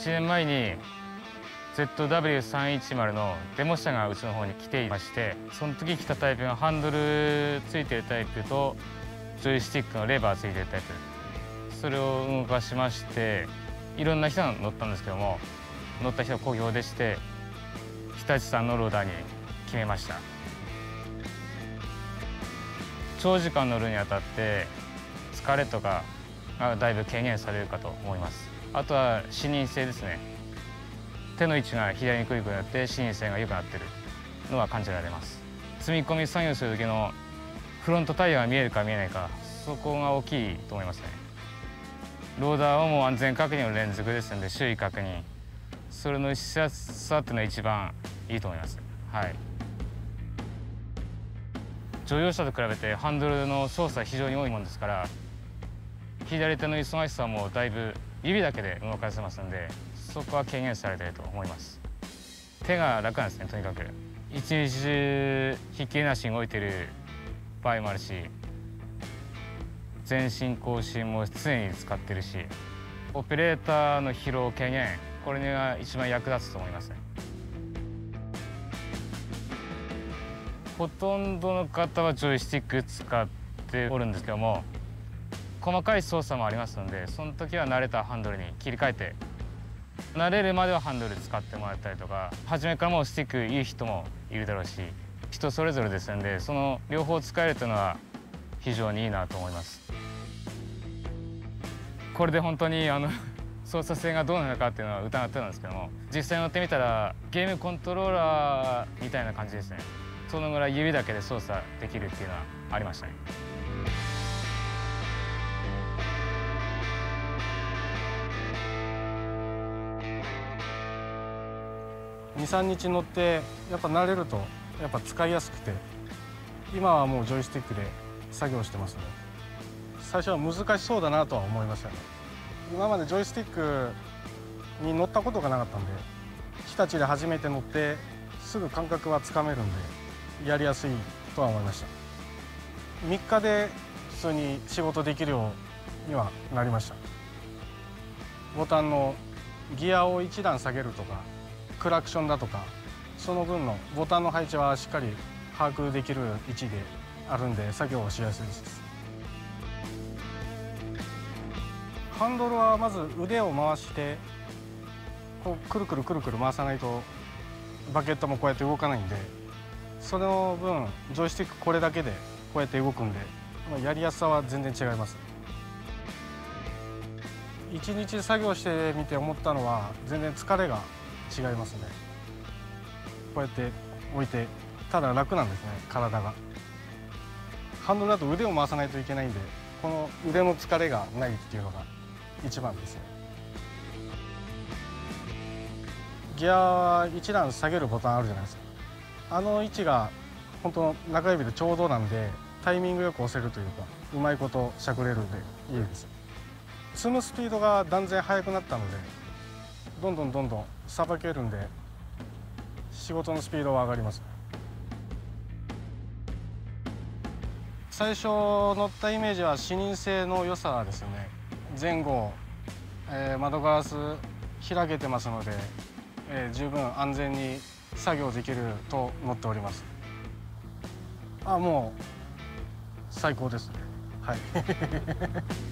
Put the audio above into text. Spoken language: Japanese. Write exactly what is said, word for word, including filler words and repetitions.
ねんまえに ゼットダブリューさんいちまる のデモ車がうちの方に来ていまして、その時来たタイプがハンドルついてるタイプとジョイスティックのレバーついてるタイプ、それを動かしまして、いろんな人が乗ったんですけども、乗った人は好評でして日立さんのローダーに決めました。長時間乗るにあたって疲れとかがだいぶ軽減されるかと思います。あとは視認性ですね。手の位置が左に来ることによって視認性が良くなっているのが感じられます。積み込み作業する時のフロントタイヤが見えるか見えないか、そこが大きいと思いますね。ローダーはもう安全確認の連続ですので、周囲確認、それのしやすさっていうのが一番いいと思います。はい。乗用車と比べてハンドルの操作非常に多いもんですから、左手の忙しさもだいぶ指だけで動かせますので、そこは軽減されていると思います。手が楽なんですね、とにかく。一日中ひっきりなしに動いている場合もあるし、前進後進も常に使ってるし、オペレーターの疲労軽減、これが一番役立つと思いますね。ほとんどの方はジョイスティック使っておるんですけども、細かい操作もありますので、その時は慣れたハンドルに切り替えて、慣れるまではハンドル使ってもらったりとか、初めからもうスティックいい人もいるだろうし、人それぞれですので、その両方使えるというのは非常にいいなと思います。これで本当にあの操作性がどうなのかっていうのは疑ってたんですけども、実際乗ってみたらゲームコントローラーみたいな感じですね。そのぐらい指だけで操作できるっていうのはありましたね。 にさんにち乗ってやっぱ慣れるとやっぱ使いやすくて、今はもうジョイスティックで作業してますね。最初は難しそうだなとは思いましたね。今までジョイスティックに乗ったことがなかったんで、日立で初めて乗ってすぐ感覚はつかめるんでやりやすいとは思いました。みっかで普通に仕事できるようにはなりました。ボタンのギアをいちだん下げるとかクラクションだとか、その分のボタンの配置はしっかり把握できる位置であるんで作業をしやすいです。ハンドルはまず腕を回してこうくるくるくるくる回さないとバケットもこうやって動かないんで、その分ジョイスティックこれだけでこうやって動くんで、やりやすさは全然違います。一日作業してみて思ったのは全然疲れが違いますね。こうやって置いてただ楽なんですね、体が。ハンドルだと腕を回さないといけないんで、この腕の疲れがないっていうのが一番ですね。ギアいちだん下げるボタンあるじゃないですか。あの位置が本当中指でちょうどなんで、タイミングよく押せるというか、うまいことしゃくれるんでいいです。積むスピードが断然速くなったので、どんどんどんどんさばけるんで仕事のスピードは上がります。最初乗ったイメージは視認性の良さですよね。前後、えー、窓ガラス開けてますので、えー、十分安全に作業できると思っております。あ、もう最高ですね。はい